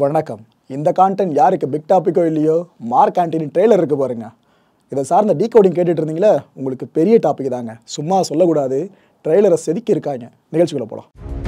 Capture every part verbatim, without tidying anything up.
வணக்கம். இந்த கான்டென்ட் யாருக்கு பிக் டாபிக்கோ இல்லையோ, மார்க் ஆண்டனி ட்ரெய்லர் இருக்கு பாருங்க. இதை சார்ந்த டீகோடிங் கேட்டுட்டு இருந்தீங்களே, உங்களுக்கு பெரிய டாபிக் தாங்க. சும்மா சொல்லக்கூடாது, ட்ரெய்லரை செதுக்கி இருக்காங்க. நிகழ்ச்சிக்குள்ள போலாம்.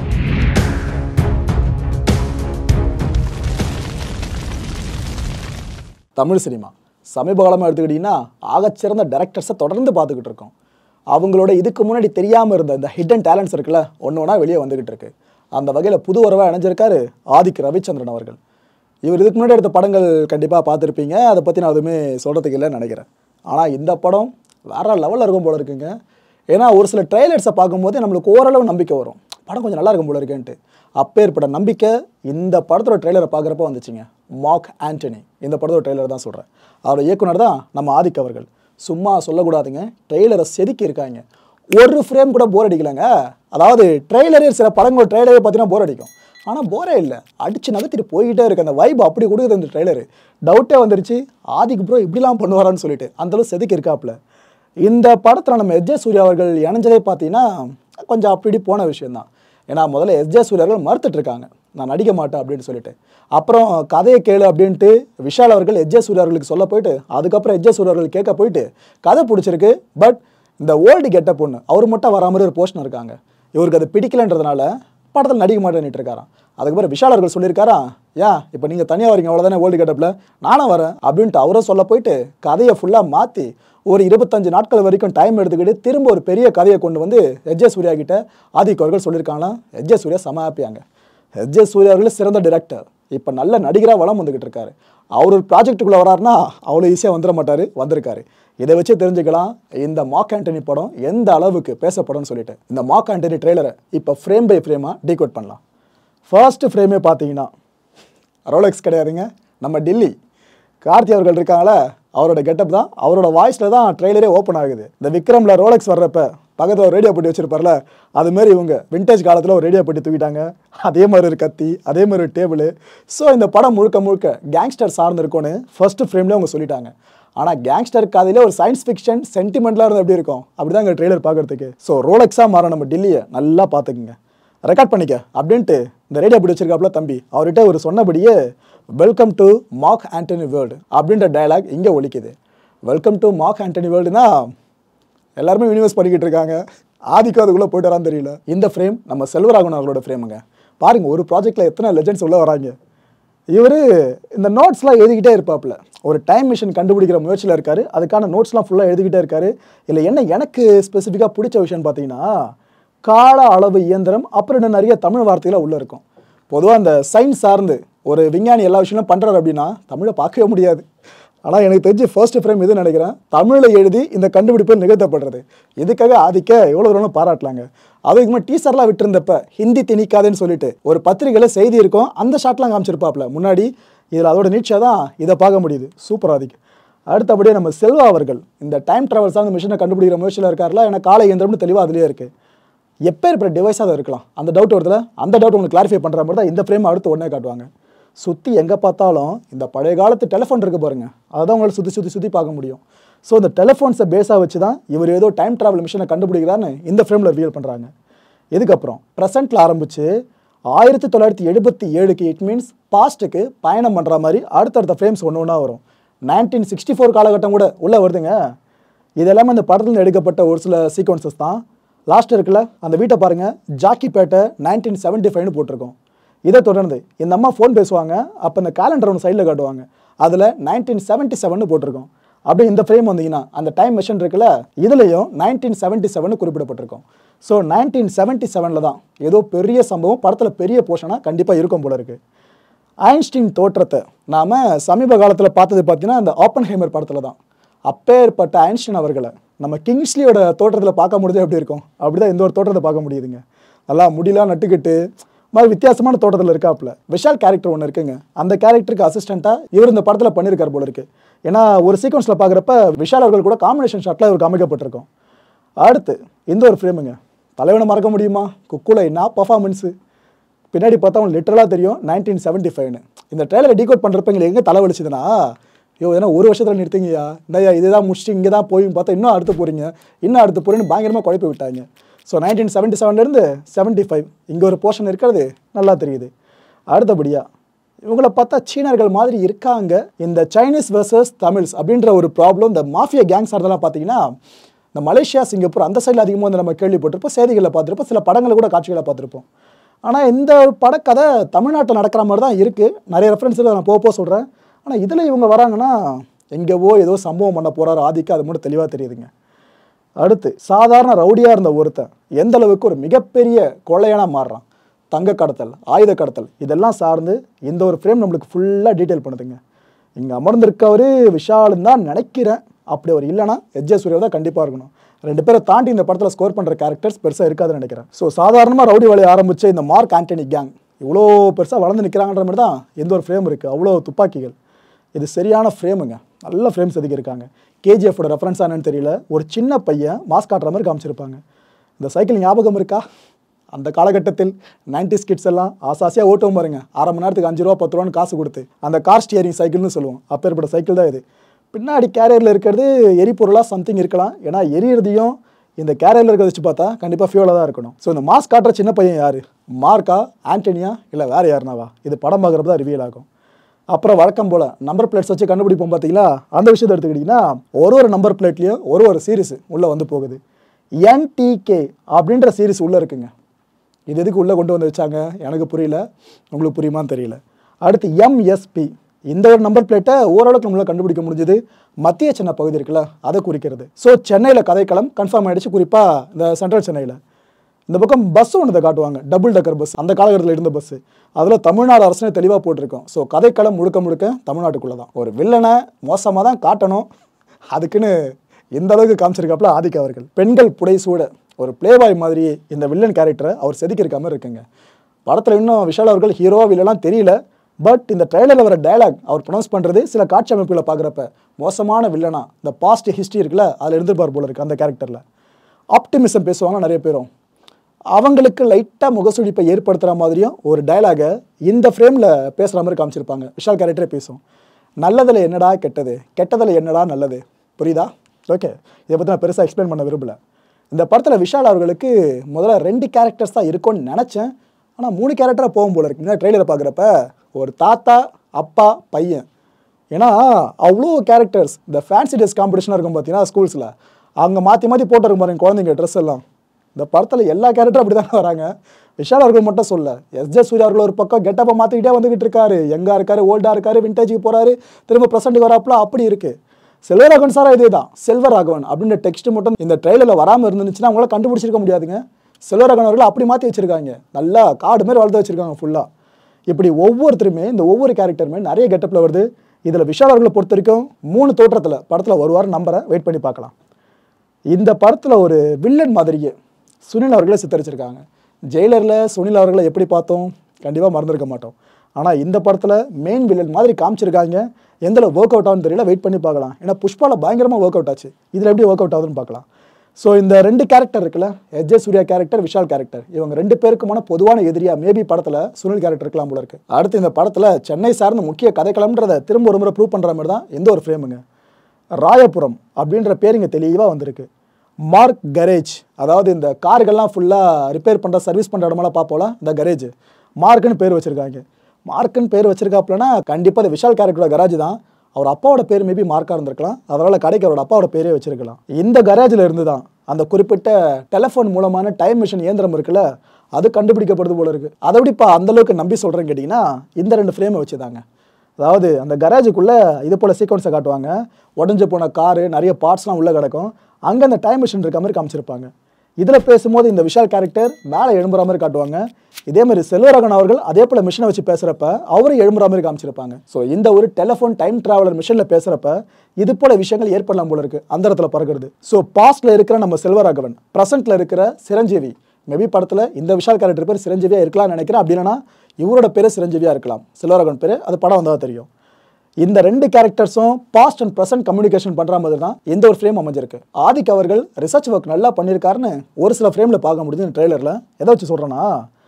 தமிழ் சினிமா சமீப காலமாக எடுத்துக்கிட்டிங்கன்னா ஆகச்சிறந்த டைரக்டர்ஸை தொடர்ந்து பார்த்துக்கிட்டு இருக்கோம். அவங்களோட இதுக்கு முன்னாடி தெரியாமல் இருந்த இந்த ஹிடன் டேலண்ட்ஸ் இருக்குல்ல, ஒன்று ஒன்றா வெளியே வந்துக்கிட்டு இருக்கு. அந்த வகையில் புது உறவாக இணைஞ்சிருக்காரு ஆதிக் ரவிச்சந்திரன் அவர்கள். இவர் இதுக்கு முன்னாடி எடுத்த படங்கள் கண்டிப்பாக பார்த்துருப்பீங்க. அதை பற்றி நான் எதுவுமே சொல்கிறதுக்கு இல்லைன்னு நினைக்கிறேன். ஆனால் இந்த படம் வேறு லெவலில் இருக்கும் போல இருக்குங்க. ஏன்னா ஒரு சில ட்ரெய்லர்ஸை பார்க்கும்போது நம்மளுக்கு ஓரளவு நம்பிக்கை வரும், படம் கொஞ்சம் நல்லா இருக்கும் போல இருக்குன்ட்டு. அப்பேற்பட்ட நம்பிக்கை இந்த படத்தோட ட்ரெய்லரை பார்க்குறப்ப வந்துச்சுங்க. மார்க் ஆண்டனி இந்த படத்தோட ட்ரெய்லர் தான் சொல்கிறேன். அவரோட இயக்குனர் தான் நம்ம ஆதிக் அவர்கள். சும்மா சொல்லக்கூடாதுங்க, ட்ரெய்லரை செதுக்கி இருக்காங்க. ஒரு ஃப்ரேம் கூட போர் அடிக்கலைங்க. அதாவது ட்ரெய்லரே சில படங்களோட ட்ரெய்லரே பார்த்தீங்கன்னா போர் அடிக்கும், ஆனால் போரே இல்லை, அடித்து நகர்த்திட்டு போய்கிட்டே இருக்குது. அந்த வைப் அப்படி கொடுக்குது அந்த ட்ரெய்லரு. டவுட்டே வந்துருச்சு, ஆதிக் ப்ரோ இப்படிலாம் பண்ணுவாரான்னு சொல்லிட்டு அந்தளவு செதுக்கி இருக்காப்புல. இந்த படத்தில் நம்ம எஸ் ஜே சூர்யா அவர்கள் இணைஞ்சதே பார்த்தீங்கன்னா கொஞ்சம் அப்படி போன விஷயந்தான். ஏன்னா முதல்ல எஸ் ஜே சூர்யா அவர்கள் மறுத்துட்டு இருக்காங்க, நான் நடிக்க மாட்டேன் அப்படின்னு சொல்லிட்டு. அப்புறம் கதையை கேளு அப்படின்ட்டு விஷால் அவர்கள் எஸ் ஜே சூர்யா அவர்களுக்கு சொல்ல போயிட்டு, அதுக்கப்புறம் எஸ் ஜே சூர்யா அவர்கள் கேட்க போயிட்டு கதை பிடிச்சிருக்கு, பட் இந்த ஓல்டு கெட்ட பொண்ணு அவர் மட்டும் வரா மாதிரி ஒரு போர்ஷன் இருக்காங்க, இவருக்கு அது பிடிக்கலன்றதுனால படத்தில் நடிக்க மாட்டேன்னுட்டு இருக்காராம். அதுக்கப்புறம் விஷால் அவர்கள் சொல்லியிருக்காரா, ஏன் இப்போ நீங்கள் தனியாக வரீங்க அவ்வளோதானே ஓல்டு கெட்டப்பில், நானும் வரேன் அப்படின்ட்டு அவரும் சொல்ல போயிட்டு கதையை ஃபுல்லாக மாற்றி ஒரு இருபத்தஞ்சு நாட்கள் வரைக்கும் டைம் எடுத்துக்கிட்டு திரும்ப ஒரு பெரிய கதையை கொண்டு வந்து எஸ் ஜே சூர்யா கிட்ட ஆதிக் அவர்கள் சொல்லியிருக்காங்களாம். எஸ் ஜே சூர்யா செம ஹாப்பியாங்க. எஸ் ஜே சூர்யா அவர்கள் சிறந்த டிரெக்டர், இப்போ நல்ல நடிகராக வளம் வந்துக்கிட்டு இருக்காரு. அவர் ஒரு ப்ராஜெக்டுக்குள்ளே வராருன்னா அவ்வளோ ஈஸியாக வந்துட மாட்டார், வந்திருக்காரு. இதை வச்சு தெரிஞ்சுக்கலாம் இந்த மார்க் ஆண்டனி படம் எந்த அளவுக்கு பேசப்படும்னு சொல்லிட்டு. இந்த மார்க் ஆண்டனி ட்ரெய்லரை இப்போ ஃப்ரேம் பை ஃப்ரேமாக டீகோட் பண்ணலாம். ஃபர்ஸ்ட் ஃப்ரேமே பார்த்தீங்கன்னா ரோலெக்ஸ் கிடையாதுங்க, நம்ம டில்லி கார்த்தி அவர்கள் இருக்காங்களே, அவரோட கெட்டப் தான், அவரோட வாய்ஸில் தான் ட்ரெய்லரே ஓப்பன் ஆகுது. இந்த விக்ரமில் ரோலெக்ஸ் வர்றப்ப பக்கத்தில் ஒரு ரேடியோ பெட்டி வச்சிருப்பார்ல, அதுமாரி இவங்க விண்டேஜ் காலத்தில் ஒரு ரேடியோ பெட்டி தூக்கிட்டாங்க. அதே மாதிரி ஒரு கத்தி, அதே மாதிரி ஒரு டேபிள். ஸோ இந்த படம் முழுக்க முழுக்க கேங்ஸ்டர் சார்ந்து இருக்கும்னு ஃபர்ஸ்ட் ஃப்ரேம்லேயே அவங்க சொல்லிட்டாங்க. ஆனால் கேங்ஸ்டர் கதையிலே ஒரு சயின்ஸ் ஃபிக்ஷன் சென்டிமெண்ட்லாம் இருந்து எப்படி இருக்கும், அப்படி தான் எங்கள் ட்ரெய்லர் பார்க்குறதுக்கு. ஸோ ரோலெக்ஸாக மாற நம்ம டில்லியை நல்லா பார்த்துக்குங்க, ரெக்கார்ட் பண்ணிக்க அப்படின்ட்டு இந்த ரேடியோ பெட்டி வச்சிருக்காப்புல தம்பி, அவர்கிட்ட ஒரு சொன்னபடியே welcome to Mark Antony world அப்படின்ற டயலாக் இங்கே ஒலிக்குது. வெல்கம் டு மார்க் ஆண்டனி வேர்ல்டுனா எல்லாருமே யூனிவர்ஸ் பண்ணிக்கிட்டு இருக்காங்க. ஆதிக்கம் அதுக்குள்ளே போய்ட்டு வரான்னு தெரியல. இந்த ஃப்ரேம் நம்ம செல்வராகவன் அவர்களோட ஃப்ரேமுங்க. பாருங்கள், ஒரு ப்ராஜெக்டில் எத்தனை லெஜெண்ட்ஸ் உள்ளே வராங்க. இவர் இந்த நோட்ஸ்லாம் எழுதிக்கிட்டே இருப்பாப்புல, ஒரு டைம் மிஷின் கண்டுபிடிக்கிற முயற்சியில் இருக்கார். அதுக்கான நோட்ஸ்லாம் ஃபுல்லாக எழுதிக்கிட்டே இருக்கார். இல்லை என்ன எனக்கு ஸ்பெசிஃபிக்காக பிடிச்ச விஷயம்னு பார்த்தீங்கன்னா, கால அளவு இயந்திரம் அப்புறம் இன்னும் நிறைய தமிழ் வார்த்தைகளாக உள்ளே இருக்கும். பொதுவாக அந்த சயின்ஸ் சார்ந்து ஒரு விஞ்ஞானி எல்லா விஷயங்களும் பண்ணுறாரு அப்படின்னா தமிழை பார்க்கவே முடியாது. ஆனால் எனக்கு தெரிஞ்சு ஃபர்ஸ்ட் ஃப்ரேம் இது நினைக்கிறேன், தமிழில் எழுதி இந்த கண்டுபிடிப்பு நிகழ்த்தப்படுறது. இதுக்காக ஆதிக்க எவ்வளோ தூரம் பாராட்டலாங்க. அதுக்கு முன்னாடி டீசர்லாம் விட்டுருந்தப்ப ஹிந்தி திணிக்காதுன்னு சொல்லிட்டு ஒரு பத்திரிகையில் செய்தி இருக்கும், அந்த ஷாட்லாம் காமிச்சிருப்பாப்புல முன்னாடி. இதில் அதோட நீட்சியாக தான் இதை பார்க்க முடியுது. சூப்பர் ஆதிக். அடுத்தபடியே நம்ம செல்வா அவர்கள் இந்த டைம் ட்ராவல் சார்ந்த மிஷினை கண்டுபிடிக்கிற முயற்சியில் இருக்காருல, ஏன்னா காலை இயந்திரம்னு தெளிவாக அதுலேயே இருக்குது. எப்போ இருக்கிற டிவைஸாக அதை இருக்கலாம், அந்த டவுட் வருதுல, அந்த டவுட் உங்களுக்கு கிளாரிஃபை பண்ணுற மாதிரி தான் இந்த ஃப்ரேம் அடுத்து உடனே காட்டுவாங்க. சுற்றி எங்கே பார்த்தாலும் இந்த பழைய காலத்து டெலிஃபோன் இருக்குது பாருங்கள், அதை தான் உங்களால் சுற்றி சுற்றி சுற்றி பார்க்க முடியும். ஸோ இந்த டெலிஃபோன்ஸை பேஸாக வச்சு தான் இவர் ஏதோ டைம் ட்ராவல் மிஷினை கண்டுபிடிக்கிறான்னு இந்த ஃப்ரேமில் ரிவீல் பண்ணுறாங்க. இதுக்கப்புறம் ப்ரெசென்ட்டில் ஆரம்பித்து ஆயிரத்தி தொள்ளாயிரத்தி எழுபத்தி ஏழுக்கு இட் மீன்ஸ் பாஸ்ட்டுக்கு பயணம் பண்ணுற மாதிரி அடுத்தடுத்த ஃப்ரேம்ஸ் ஒன்று ஒன்றா வரும். நைன்டீன் சிக்ஸ்டி ஃபோர் காலகட்டம் கூட உள்ளே வருதுங்க. இது எல்லாமே அந்த படத்தில் எடுக்கப்பட்ட ஒரு சில சீக்வன்சஸ் தான். லாஸ்ட் இருக்குல்ல அந்த வீட்டை பாருங்கள், ஜாக்கிப்பேட்டை நைன்டீன் செவன்ட்டி ஃபைவ்னு போட்டிருக்கோம். இதை தொடர்ந்து இந்த அம்மா ஃபோன் பேசுவாங்க, அப்போ இந்த கேலண்டர் ஒன்று சைடில் காட்டுவாங்க, அதில் நைன்டீன் செவன்ட்டி செவன் போட்டிருக்கோம். அப்படியே இந்த ஃப்ரேம் வந்தீங்கன்னா அந்த டைம் மிஷின் இருக்குல்ல, இதுலேயும் நைன்டீன் செவன்ட்டி செவன் குறிப்பிடப்பட்டிருக்கும். ஸோ நைன்டீன் செவன்ட்டி செவனில் தான் ஏதோ பெரிய சம்பவம் படத்தில் பெரிய போர்ஷனாக கண்டிப்பாக இருக்கும் போல இருக்குது. ஐன்ஸ்டீன் தோற்றத்தை நாம் சமீப காலத்தில் பார்த்தது பார்த்தீங்கன்னா அந்த ஆப்பன்ஹைமர் படத்தில் தான். அப்பேற்பட்ட ஐன்ஸ்டீன் அவர்களை நம்ம கிங்ஸ்லியோட தோற்றத்தில் பார்க்க முடியாது எப்படி இருக்கும், அப்படி தான் இந்த ஒரு தோற்றத்தை பார்க்க முடியுதுங்க. நல்லா முடியலாம் நட்டுக்கிட்டு மாதிரி வித்தியாசமான தோட்டத்தில் இருக்காப்புல. விஷால் கேரக்டர் ஒன்று இருக்குங்க, அந்த கேரக்டருக்கு அசிஸ்டண்ட்டாக இவர் இந்த படத்தில் பண்ணியிருக்கார் போல இருக்குது. ஏன்னா ஒரு சீக்வன்ஸில் பார்க்குறப்ப விஷால் அவர்கள் கூட காம்பினேஷன் ஷாட்டில் இவருக்கு அமைக்கப்பட்டிருக்கும். அடுத்து இந்த ஒரு ஃப்ரேமுங்க, தலைவனை மறக்க முடியுமா, குக்குல என்ன பர்ஃபார்மன்ஸு. பின்னாடி பார்த்தா அவங்களுக்கு லிட்டரலாக தெரியும் நைன்டீன் செவன்ட்டி ஃபைவ்னு. இந்த ட்ரெய்லரை டீகோட் பண்ணுறப்ப எங்களுக்கு எங்கே தலை வலிச்சுதுன்னா, ஐயோ ஏன்னா ஒரு வருஷத்தில் நிறுத்திங்கயா, இந்தயா இதே தான் முடிச்சுட்டு இங்கே தான் போய் பார்த்தா இன்னும் அடுத்து போகிறீங்க, இன்னும் அடுத்து போகிறீங்கன்னு பயங்கரமாக குழப்பி விட்டாங்க. ஸோ நைன்டீன் செவன்ட்டி செவன்லேருந்து செவன்ட்டி ஃபைவ் இங்கே ஒரு போர்ஷன் இருக்கிறது நல்லா தெரியுது. அடுத்தபடியாக இவங்கள பார்த்தா சீனர்கள் மாதிரி இருக்காங்க. இந்த சைனீஸ் வெர்சஸ் தமிழ்ஸ் அப்படின்ற ஒரு ப்ராப்ளம் இந்த மாஃபியா கேங்ஸ் அதெல்லாம் பார்த்தீங்கன்னா இந்த மலேசியா, சிங்கப்பூர் அந்த சைடில் அதிகமாக வந்து நம்ம கேள்விப்பட்டிருப்போம், செய்திகளில் பார்த்துருப்போம், சில படங்களை கூட காட்சிகளை பார்த்துருப்போம். ஆனால் இந்த படக்கதை தமிழ்நாட்டில் நடக்கிற மாதிரி தான் இருக்குது. நிறைய ரெஃபரன்ஸில் நான் போக போக சொல்கிறேன். ஆனால் இதில் இவங்க வராங்கன்னா எங்கேவோ ஏதோ சம்பவம் பண்ண போகிறாரு ஆதிக்கு, அது மட்டும் தெளிவாக தெரியுதுங்க. அடுத்து சாதாரண ரவுடியாக இருந்த ஒருத்தன் எந்த அளவுக்கு ஒரு மிகப்பெரிய கொள்ளையனாக மாறுறான். தங்க கடத்தல், ஆயுத கடத்தல் இதெல்லாம் சார்ந்து இந்த ஒரு ஃப்ரேம் நம்மளுக்கு ஃபுல்லாக டீட்டெயில் பண்ணுதுங்க. இங்கே அமர்ந்திருக்கவர் விஷாலுன்னு தான் நினைக்கிறேன். அப்படி அவர் இல்லைனா எஸ் ஜே சூர்யா தான் கண்டிப்பாக இருக்கணும். ரெண்டு பேரை தாண்டி இந்த படத்தில் ஸ்கோர் பண்ணுற கேரக்டர்ஸ் பெருசாக இருக்காதுன்னு நினைக்கிறேன். ஸோ சாதாரணமாக ரவுடி வேலையை ஆரம்பித்த இந்த மார்க் ஆண்டனி கேங் இவ்வளோ பெருசாக வளர்ந்து நிற்கிறாங்கன்ற மாதிரி தான் எந்த ஒரு ஃப்ரேம் இருக்குது. அவ்வளோ துப்பாக்கிகள், இது சரியான ஃப்ரேமுங்க. நல்ல ஃப்ரேம்ஸ் செதுக்கியிருக்காங்க. கேஜிஎஃபோட ரெஃபரன்ஸ் ஆனன்னு தெரியல, ஒரு சின்ன பையன் மாஸ்க் காட்டுற மாதிரி காமிச்சிருப்பாங்க. இந்த சைக்கிள் ஞாபகம் இருக்கா? அந்த காலகட்டத்தில் நைன்டிஸ் கிட்ஸ் எல்லாம் ஆசாசியாக ஓட்டுவோம் பாருங்க, அரை மணி நேரத்துக்கு அஞ்சு ரூபா பத்து ரூபான்னு காசு கொடுத்து, அந்த கார் ஸ்டியரிங் சைக்கிள்னு சொல்லுவோம். அப்பேற்பட்ட சைக்கிள் தான் இது. பின்னாடி கேரியரில் இருக்கிறது எரிபொருளாக சம்திங் இருக்கலாம். ஏன்னா எரியறதையும் இந்த கேரியரில் இருக்கிறத வச்சு பார்த்தா கண்டிப்பாக ஃபியூலாக தான் இருக்கணும். ஸோ இந்த மாஸ்க் காட்டுற சின்ன பையன் யார்? மார்க்கா, ஆண்டனியா, இல்லை வேறு யாருனாவா? இது படம் பார்க்குறப்ப தான் ரிவீல் ஆகும். அப்புறம் வழக்கம் போல் நம்பர் பிளேட்ஸ் வச்சு கண்டுபிடிப்போம் பார்த்தீங்களா? அந்த விஷயத்தை எடுத்துக்கிட்டிங்கன்னா ஒரு ஒரு நம்பர் பிளேட்லேயும் ஒரு ஒரு சீரிஸ் உள்ளே வந்து போகுது. என்டிகே அப்படின்ற சீரிஸ் உள்ளே இருக்குங்க. இது எதுக்கு உள்ளே கொண்டு வந்து வச்சாங்க எனக்கு புரியல, உங்களுக்கு புரியுமான்னு தெரியல. அடுத்து எம்எஸ்பி, இந்த ஒரு நம்பர் பிளேட்டை ஓரளவுக்கு நம்மளால் கண்டுபிடிக்க முடிஞ்சது. மத்திய சென்னை பகுதி இருக்குல்ல, அதை குறிக்கிறது. ஸோ சென்னையில் கதைக்களம் கன்ஃபார்ம் ஆகிடுச்சு, குறிப்பாக இந்த சென்ட்ரல் சென்னையில். இந்த பக்கம் பஸ் ஒன்று காட்டுவாங்க, டபுள் டக்கர் பஸ், அந்த காலகட்டத்தில் இருந்த பஸ்ஸு. அதில் தமிழ்நாடு அரசுனே தெளிவாக போட்டிருக்கோம். ஸோ கதைக்களம் முழுக்க முழுக்க தமிழ்நாட்டுக்குள்ளே தான். ஒரு வில்லனை மோசமாக தான் காட்டணும், அதுக்குன்னு இந்த அளவுக்கு காமிச்சிருக்காப்புல ஆதிக் அவர்கள். பெண்கள் புடைசூட ஒரு பிளேபாய் மாதிரி இந்த வில்லன் கேரக்டரை அவர் செதுக்கியிருக்க மாதிரி இருக்குங்க. படத்தில் இன்னும் விஷால் அவர்கள் ஹீரோவா வில்லலாம் தெரியல. பட் இந்த ட்ரெய்லரில் வர டயலாக் அவர் ப்ரொனவுன்ஸ் பண்ணுறது சில காட்சி அமைப்புகளை பார்க்குறப்ப மோசமான வில்லனா இந்த பாஸ்ட் ஹிஸ்ட்ரி இருக்குல்ல, அதில் இருந்துருப்பார் போல இருக்குது. அந்த கேரக்டரில் ஆப்டிமிசம் பேசுவாங்க நிறைய பேரும், அவங்களுக்கு லைட்டாக முகசுழிப்பை ஏற்படுத்துகிற மாதிரியும் ஒரு டயலாகை இந்த ஃப்ரேமில் பேசுகிற மாதிரி காமிச்சிருப்பாங்க. விஷால் கேரக்டரே பேசும். நல்லதில் என்னடா கெட்டது, கெட்டதில் என்னடா நல்லது, புரியுதா? ஓகே, இதை பற்றி நான் பெருசாக எக்ஸ்பிளைன் பண்ண விரும்பலை. இந்த படத்தில் விஷால் அவர்களுக்கு முதல்ல ரெண்டு கேரக்டர்ஸ் தான் இருக்கும்னு நினச்சேன். ஆனால் மூணு கேரக்டராக போகும் போல இருக்கு ட்ரெய்லரை பார்க்குறப்ப. ஒரு தாத்தா, அப்பா, பையன். ஏன்னா அவ்வளோ கேரக்டர்ஸ். இந்த ஃபேன்சி ட்ரெஸ் காம்படிஷனாக இருக்கும் பார்த்தீங்கன்னா ஸ்கூல்ஸில், அவங்க மாற்றி மாற்றி போட்டிருக்கும் பாருங்க குழந்தைங்க ட்ரெஸ் எல்லாம். இந்த படத்தில் எல்லா கேரக்டரும் அப்படி தானே வராங்க. விஷால் அவர்கள் மட்டும் சொல்ல, எஸ் ஜே சூர்யா அவர்கள் ஒரு பக்கம் கெட்டப்பை மாற்றிக்கிட்டே வந்துக்கிட்டு இருக்காரு. எங்கே இருக்காரு, ஓல்டாக இருக்காரு, விண்டேஜுக்கு போகிறாரு, திரும்ப ப்ரெசென்ட்டுக்கு வராப்புல அப்படி இருக்குது. செல்வராகவன் சாரா இதே தான், செல்வராகவன் அப்படின்ற டெக்ஸ்ட் மட்டும் இந்த ட்ரெய்லரில் வராமல் இருந்துச்சுன்னா அவங்களால கண்டுபிடிச்சிருக்க முடியாதுங்க. செல்வராகவன் அவர்கள் அப்படி மாற்றி வச்சிருக்காங்க, நல்லா காடு மாதிரி வளர்த்து வச்சிருக்காங்க ஃபுல்லாக. இப்படி ஒவ்வொருத்தருமே இந்த ஒவ்வொரு கேரக்டருமே நிறைய கெட்டப்பில் வருது. இதில் விஷால் அவர்களை பொறுத்த வரைக்கும் மூணு தோற்றத்தில் படத்தில் வருவார், நம்பரை வெயிட் பண்ணி பார்க்கலாம். இந்த படத்தில் ஒரு வில்லன் மாதிரியே சுனில் அவர்களை சித்தரிச்சிருக்காங்க. ஜெயிலரில் சுனில் அவர்களை எப்படி பார்த்தோம், கண்டிப்பாக மறந்துருக்க மாட்டோம். ஆனால் இந்த படத்தில் மெயின் வில்லன் மாதிரி காமிச்சிருக்காங்க. எந்த ஒர்க் அவுட் ஆகுன்னு தெரியல, வெயிட் பண்ணி பார்க்கலாம். ஏன்னா புஷ்பாவில் பயங்கரமாக ஒர்க் அவுட் ஆச்சு, இதில் எப்படி ஒர்க் அவுட் ஆகுதுன்னு பார்க்கலாம். ஸோ இந்த ரெண்டு கேரக்டர் இருக்குல்ல, S J Suriya character, Vishal character, இவங்க ரெண்டு பேருக்குமான பொதுவான எதிரியாக மேபி படத்தில் சுனில் கேரக்டர் இருக்கலாம் போல இருக்குது. அடுத்து இந்த படத்தில் சென்னை சார்ந்த முக்கிய கதைக்களம்ன்றதை திரும்ப ஒரு முறை ப்ரூவ் பண்ணுற மாதிரி தான் எந்த ஒரு ஃப்ரேமுங்க. ராயபுரம் அப்படின்ற பேர் இங்கே தெளிவாக வந்திருக்கு. மார்க் கரேஜ், அதாவது இந்த கார்கள்லாம் ஃபுல்லாக ரிப்பேர் பண்ணுற சர்வீஸ் பண்ணுற இடமெல்லாம் பார்ப்போம்ல, இந்த கரேஜ் மார்க்குன்னு பேர் வச்சுருக்காங்க. மார்க்குன்னு பேர் வச்சிருக்காப்புலன்னா கண்டிப்பாக அது விஷால் கேரக்டரோட கராஜ் தான். அவர் அப்பாவோட பேர் மேபி மார்க்காக இருந்திருக்கலாம், அதனால் கடைக்கு அவரோட அப்பாவோட பேரே வச்சிருக்கலாம். இந்த கராஜில் இருந்து தான் அந்த குறிப்பிட்ட டெலிஃபோன் மூலமான டைம் மிஷின் இயந்திரம் இருக்குல்ல, அது கண்டுபிடிக்கப்படுது போல இருக்குது. அதை எப்படிப்பா அந்தளவுக்கு நம்பி சொல்கிறேன்னு கேட்டிங்கன்னா இந்த ரெண்டு ஃப்ரேமை வச்சுதாங்க. அதாவது அந்த கராஜுக்குள்ளே இது போல் சீக்வன்ஸை காட்டுவாங்க, உடஞ்சி போன காரு நிறைய பார்ட்ஸ்லாம் உள்ளே கிடக்கும், அங்கே அந்த டைம் மிஷின் இருக்க மாதிரி காமிச்சிருப்பாங்க. இதில் பேசும்போது இந்த விஷால் கேரக்டர் மேலே எழும்புற மாதிரி காட்டுவாங்க. இதே மாதிரி செல்வராகவன் அவர்கள் அதே போல் மிஷினை வச்சு பேசுகிறப்ப அவரும் எழும்புற மாதிரி காமிச்சிருப்பாங்க. ஸோ இந்த ஒரு டெலிஃபோன் டைம் ட்ராவலர் மிஷினில் பேசுகிறப்ப இது போல் விஷயங்கள் ஏற்படலாம் போல இருக்குது, அந்த இடத்துல பறக்கிறது. ஸோ பாஸ்ட்டில் இருக்கிற நம்ம செல்வராகவன், ப்ரெசென்ட்டில் இருக்கிற சிரஞ்சீவி, மேபி படத்தில் இந்த விஷால் கேரக்டர் பேர் சிரஞ்சீவியாக இருக்கலாம்னு நினைக்கிறேன். அப்படின்னா இவரோட பேர் சிரஞ்சீவியாக இருக்கலாம், செல்வராகவன் பேர், அது படம் வந்தால் தெரியும். இந்த ரெண்டு கேரக்டர்ஸும் பாஸ்ட் அண்ட் ப்ரெசென்ட் கம்யூனிகேஷன் பண்ணுற மாதிரி தான் எந்த ஒரு ஃப்ரேம் அமைஞ்சிருக்கு. ஆதிக் அவர்கள் ரிசர்ச் ஒர்க் நல்லா பண்ணியிருக்காருன்னு ஒரு சில ஃப்ரேமில் பார்க்க முடியுது இந்த ட்ரெய்லரில். எதை வச்சு சொல்கிறேன்னா,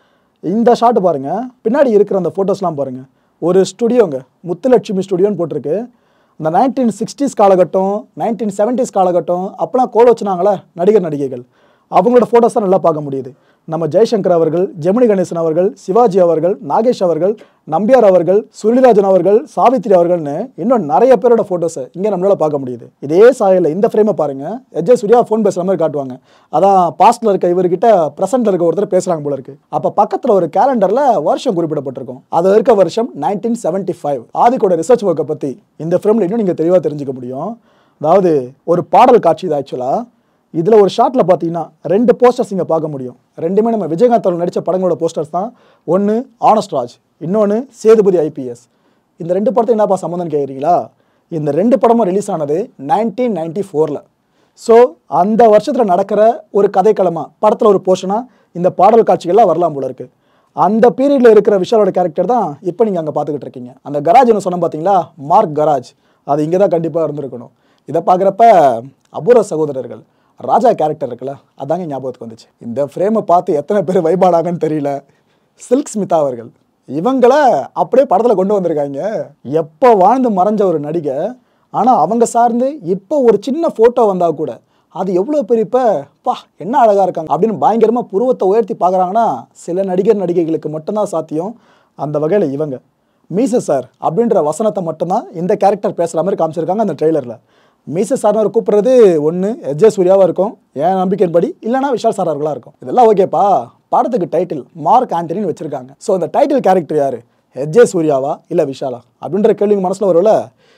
இந்த ஷாட்டு பாருங்கள், பின்னாடி இருக்கிற அந்த ஃபோட்டோஸ்லாம் பாருங்கள். ஒரு ஸ்டுடியோங்க, முத்துலட்சுமி ஸ்டுடியோன்னு போட்டிருக்கு. இந்த நைன்டீன் சிக்ஸ்டீஸ் காலகட்டம், நைன்டீன் செவன்டீஸ் காலகட்டம் அப்போலாம் கோல் வச்சுனாங்களே நடிகர் நடிகைகள், அவங்களோட ஃபோட்டோஸ் தான் நல்லா பார்க்க முடியுது. நம்ம ஜெய்சங்கர் அவர்கள், ஜெமினி கணேசன் அவர்கள், சிவாஜி அவர்கள், நாகேஷ் அவர்கள், நம்பியார் அவர்கள், சுருளிராஜன் அவர்கள், சாவித்ரி அவர்கள்னு இன்னும் நிறைய பேரோட ஃபோட்டோஸை இங்கே நம்மளால் பார்க்க முடியுது. இதே சாயலில் இந்த ஃப்ரேமை பாருங்கள், எஜே சூர்யா ஃபோன் பேசுகிற மாதிரி காட்டுவாங்க. அதான் பாஸ்ட்டில் இருக்க இவர்கிட்ட ப்ரெசென்ட்டில் இருக்க ஒருத்தர் பேசுகிறாங்க போல இருக்கு. அப்போ பக்கத்தில் ஒரு கேலண்டரில் வருஷம் குறிப்பிடப்பட்டிருக்கும். அது இருக்க வருஷம் நைன்டீன் செவன்ட்டி ஃபைவ். ஆதிக்கோட ரிசர்ச் ஒர்க்கை பற்றி இந்த ஃப்ரேமில் இன்னும் நீங்கள் தெளிவாக தெரிஞ்சுக்க முடியும். அதாவது ஒரு பாடல் காட்சி இது ஆக்சுவலாக. இதில் ஒரு ஷாட்டில் பார்த்தீங்கன்னா ரெண்டு போஸ்டர்ஸ் இங்கே பார்க்க முடியும். ரெண்டுமே நம்ம விஜயகாந்த் அவர்கள் நடித்த படங்களோட போஸ்டர்ஸ் தான். ஒன்று ஆனஸ்ட் ராஜ், இன்னொன்று சேதுபதி ஐபிஎஸ். இந்த ரெண்டு படத்தை என்னப்பா சம்மந்தம் கேட்குறீங்களா? இந்த ரெண்டு படமும் ரிலீஸ் ஆனது நைன்டீன் நைன்டி ஃபோரில். ஸோ அந்த வருஷத்தில் நடக்கிற ஒரு கதைக்களமாக படத்தில் ஒரு போர்ஷனாக இந்த பாடல் காட்சிகள்லாம் வரலாம் போல இருக்குது. அந்த பீரியடில் இருக்கிற விஷாலோட கேரக்டர் தான் இப்போ நீங்கள் அங்கே பார்த்துக்கிட்டு இருக்கீங்க. அந்த கராஜ்னு சொன்ன பார்த்தீங்களா, மார்க் கராஜ், அது இங்கே தான் கண்டிப்பாக இருந்திருக்கணும். இதை பார்க்குறப்ப அபூர்வ சகோதரர்கள் ராஜா கேரக்டர் இருக்குல்ல, அதாங்க ஞாபகத்துக்கு வந்துச்சு. இந்த ஃப்ரேமை பார்த்து எத்தனை பேர் வைபாடாங்கன்னு தெரியல. சில்க் ஸ்மிதா அவர்கள் இவங்களை அப்படியே படத்தில் கொண்டு வந்திருக்காங்க. எப்போ வாழ்ந்து மறைஞ்ச ஒரு நடிகை, ஆனால் அவங்க சார்ந்து இப்போ ஒரு சின்ன ஃபோட்டோ வந்தால் கூட அது எவ்வளோ பெரியப்ப பா என்ன அழகாக இருக்காங்க அப்படின்னு பயங்கரமாக புருவத்தை உயர்த்தி பார்க்குறாங்கன்னா சில நடிகர் நடிகைகளுக்கு மட்டும்தான் சாத்தியம். அந்த வகையில் இவங்க மீச சார் அப்படின்ற வசனத்தை மட்டும்தான் இந்த கேரக்டர் பேசுகிற மாதிரி காமிச்சிருக்காங்க அந்த ட்ரெய்லரில். மீச சார்னு கூப்பிட்றது ஒன்று எஜே சூர்யாவாக இருக்கும், என் நம்பிக்கையின்படி, இல்லைனா விஷால் சார் அவர்களாக இருக்கும். இதெல்லாம் ஓகேப்பா. படத்துக்கு டைட்டில் மார்க் ஆண்டனின்னு வச்சுருக்காங்க. ஸோ அந்த டைட்டில் கேரக்டர் யார், எஜே சூர்யாவா இல்லை விஷாலா அப்படின்ற கேள்வி மனசில் வரும்ல.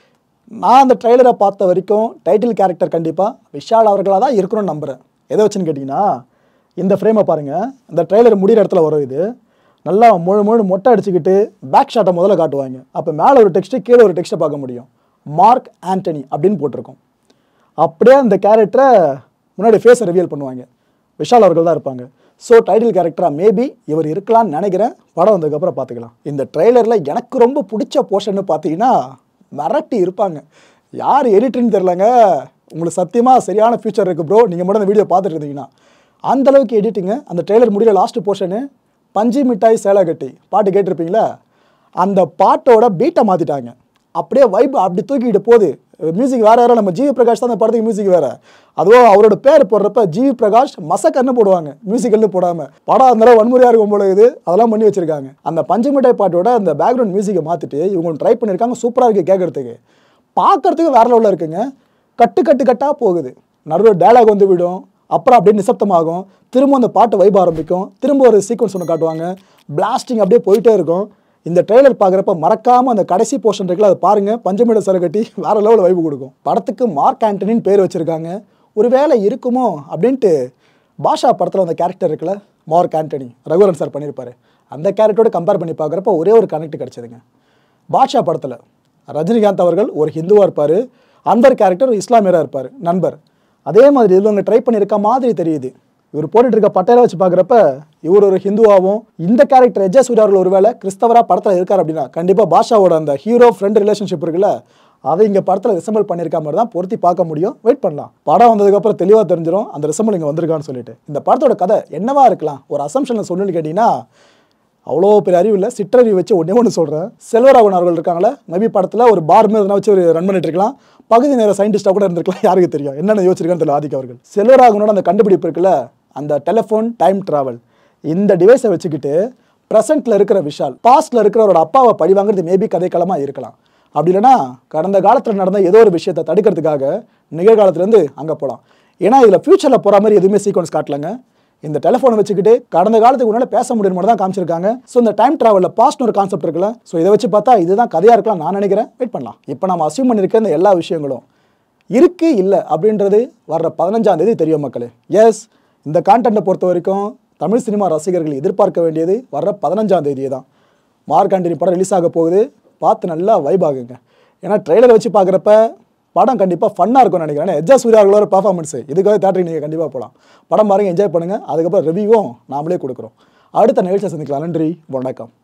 நான் அந்த ட்ரெய்லரை பார்த்த வரைக்கும் டைட்டில் கேரக்டர் கண்டிப்பாக விஷால் அவர்களாக தான் இருக்கணும்னு நம்புகிறேன். எதை வச்சுன்னு கேட்டிங்கன்னா, இந்த ஃப்ரேமை பாருங்கள், இந்த ட்ரெய்லர் முடிகிற இடத்துல வரும். இது நல்லா முழு முழு மொட்டை அடிச்சுக்கிட்டு பேக் ஷாட்டை முதல்ல காட்டுவாங்க. அப்போ மேலே ஒரு டெக்ஸ்ட்டு கீழே ஒரு டெக்ஸ்ட்டை பார்க்க முடியும். மார்க் ஆண்டனி அப்படின்னு போட்டிருக்கோம். அப்படியே அந்த கேரக்டரை முன்னாடி ஃபேஸை ரிவீல் பண்ணுவாங்க, விஷால் அவர்கள் தான் இருப்பாங்க. ஸோ டைட்டில் கேரக்டராக மேபி இவர் இருக்கலாம்னு நினைக்கிறேன். படம் வந்ததுக்கப்புறம் பார்த்துக்கலாம். இந்த ட்ரெய்லரில் எனக்கு ரொம்ப பிடிச்ச போர்ஷன்னு பார்த்தீங்கன்னா மிரட்டி இருப்பாங்க. யார் எடிட்டர்னு தெரிலங்க, உங்களுக்கு சத்தியமாக சரியான ஃபியூச்சர் இருக்குது ப்ரோ, நீங்கள் மட்டும் அந்த வீடியோ பார்த்துட்டு இருந்தீங்கன்னா. அந்தளவுக்கு எடிட்டிங்க. அந்த ட்ரெய்லர் முடியல லாஸ்ட்டு போர்ஷனு பஞ்சு மிட்டாய் சேலை கட்டி பாட்டு கேட்டிருப்பீங்களா, அந்த பாட்டோட பீட்டை மாற்றிட்டாங்க. அப்படியே வைப் அப்படி தூக்கிட்டு போகுது. மியூசிக் வேறு யாரோ, நம்ம ஜிவி பிரகாஷ் தான் அந்த படத்துக்கு மியூசிக் வேறு. அதுவும் அவரோட பேர் போடுறப்ப ஜிவி பிரகாஷ் மசக்கன்னு போடுவாங்க, மியூசிக்கல்னு போடாமல். படம் அந்த வன்முறையாக இருக்கும் போல இது, அதெல்லாம் பண்ணி வச்சுருக்காங்க. அந்த பஞ்சு மிட்டாய் பாட்டோட அந்த பேக்ரவுண்ட் மியூசிக்கை மாற்றிட்டு இவங்க ட்ரை பண்ணியிருக்காங்க. சூப்பராக இருக்குது கேட்குறதுக்கு, பார்க்குறதுக்கு வேறு லெவலில் இருக்குங்க. கட்டு கட்டு கட்டாக போகுது, நடுவில் டயலாக் வந்து விடும், அப்புறம் அப்படியே நிசப்தமாகும், திரும்ப அந்த பாட்டு வைப் ஆரம்பிக்கும், திரும்ப ஒரு சீக்வன்ஸ் ஒன்று காட்டுவாங்க, பிளாஸ்டிங் அப்படியே போயிட்டே இருக்கும். இந்த ட்ரெய்லர் பார்க்குறப்ப மறக்காமல் அந்த கடைசி போர்ஷன் இருக்குல்ல, அதை பாருங்கள். பஞ்சமிட சரை கட்டி வேறு லெவலில் வைப்பு கொடுக்கும். படத்துக்கு மார்க் ஆண்டனின்னு பேர் வச்சுருக்காங்க. ஒரு வேலை இருக்குமோ அப்படின்ட்டு பாஷா படத்தில் அந்த கேரக்டர் இருக்குல்ல, மார்க் ஆண்டனி, ரகுவரன் சார் பண்ணியிருப்பார். அந்த கேரக்டரோட கம்பேர் பண்ணி பார்க்குறப்ப ஒரே ஒரு கனெக்ட் கிடச்சிதுங்க. பாஷா படத்தில் ரஜினிகாந்த் அவர்கள் ஒரு ஹிந்துவாக இருப்பார், அன்பர் கேரக்டர் ஒரு இஸ்லாமியராக இருப்பார், நண்பர். அதே மாதிரி இவங்க ட்ரை பண்ணியிருக்க மாதிரி தெரியுது. இவர் போட்டுட்டு இருக்க பட்டையில வச்சு பார்க்குறப்ப இவர் ஒரு ஹிந்துவாகவும், இந்த கேரக்டர் எஜே சூர்யா அவர்கள் ஒருவேளை கிறிஸ்தவராக படத்தில் இருக்கார் அப்படின்னா கண்டிப்பாக பாஷாவோட அந்த ஹீரோ ஃப்ரெண்ட் ரிலேஷன்ஷிப் இருக்குல்ல, அதை இங்கே படத்தில் ரிசம்பிள் பண்ணியிருக்க மாதிரி தான் பொருத்தி பார்க்க முடியும். வெயிட் பண்ணலாம். படம் வந்ததுக்கப்புறம் தெளிவாக தெரிஞ்சிடும் அந்த ரிசம்பிள் இங்கே வந்திருக்கான்னு சொல்லிட்டு. இந்த படத்தோட கதை என்னவா இருக்கலாம், ஒரு அசம்ஷனில் சொல்லணும்னு கேட்டிங்கன்னா, அவ்வளோ பெரிய அறிவு இல்லை, சிற்றறிவு வச்சு ஒன்றே ஒன்று சொல்கிறேன். செல்வராகவன் அவர்கள் இருக்காங்களே, மேபி படத்தில் ஒரு பார் மாதிரி எதனா வச்சு ஒரு ரன் பண்ணிட்டு இருக்கலாம், பகுதி நேர சயின்டிஸ்டாக கூட இருந்திருக்கலாம், யாருக்கு தெரியும் என்னென்ன யோசிச்சிருக்கான்னு தெரியல ஆதிக் அவர்கள். செல்வராகவனோட அந்த கண்டுபிடிப்பு இருக்குல்ல, அந்த டெலிஃபோன் டைம் ட்ராவல், இந்த டிவைஸை வச்சுக்கிட்டு ப்ரெசென்ட்டில் இருக்கிற விஷால் பாஸ்ட்டில் இருக்கிறவரோட அப்பாவை பழி வாங்குறது மேபி கதைக்களமாக இருக்கலாம். அப்படி இல்லைனா கடந்த காலத்தில் நடந்த ஏதோ ஒரு விஷயத்தை தடுக்கிறதுக்காக நிகழ்காலத்துலேருந்து அங்கே போகலாம். ஏன்னா இதில் ஃபியூச்சரில் போகிற மாதிரி எதுவுமே சீக்வன்ஸ் காட்டலங்க. இந்த டெலிஃபோனை வச்சுக்கிட்டு கடந்த காலத்துக்கு முன்னால் பேச முடியும் மட்டும் தான் காமிச்சிருக்காங்க. ஸோ இந்த டைம் ட்ராவலில் பாஸ்ட்னு ஒரு கான்செப்ட் இருக்குல்ல, ஸோ இதை வச்சு பார்த்தா இதுதான் கதையாக இருக்கலாம் நான் நினைக்கிறேன். வெயிட் பண்ணலாம். இப்போ நம்ம அசியூம் பண்ணியிருக்க இந்த எல்லா விஷயங்களும் இருக்குது இல்லை அப்படின்றது வர்ற பதினஞ்சாம் தேதி தெரியும் மக்களே. எஸ், இந்த கான்டென்ட்டை பொறுத்த வரைக்கும் தமிழ் சினிமா ரசிகர்கள் எதிர்பார்க்க வேண்டியது வர்ற பதினஞ்சாம் தேதியே தான். மார்க் ஆண்டனி படம் ரிலீஸ் ஆக போகுது, பார்த்து நல்லா வைப் ஆகுங்க. ஏன்னா ட்ரெய்லரை வச்சு பார்க்குறப்ப படம் கண்டிப்பாக ஃபன்னாக இருக்கும்னு நினைக்கிறேன். எஜே சூர்யா அவர்களோட பர்ஃபார்மன்ஸு இதுக்காக தேட்டருக்கு நீங்கள் கண்டிப்பாக போகலாம். படம் பாருங்கள், என்ஜாய் பண்ணுங்கள். அதுக்கப்புறம் ரிவ்யூவும் நாமளே கொடுக்குறோம். அடுத்த நிகழ்ச்சியை சந்திக்கலாம். நன்றி, வணக்கம்.